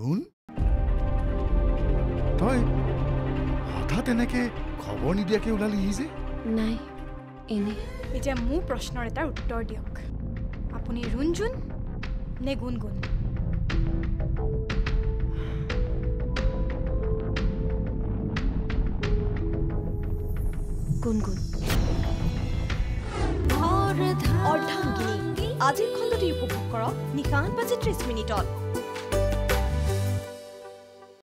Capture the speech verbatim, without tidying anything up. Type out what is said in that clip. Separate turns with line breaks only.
June তই হঠাৎ এনেকে খবৰ নিদিয়াকে ওলালি যে
নাই এনে
এতিয়া মোৰ প্ৰশ্নৰ এটাৰ উত্তৰ দিয়ক আপুনি ৰুণজুন নে গুণগুণ
গুণগুণ
অৰ্ধাংগিনী আজিৰ খণ্ডটি উপভোগ কৰক নিশা আঠ বাজি ত্ৰিশ মিনিটত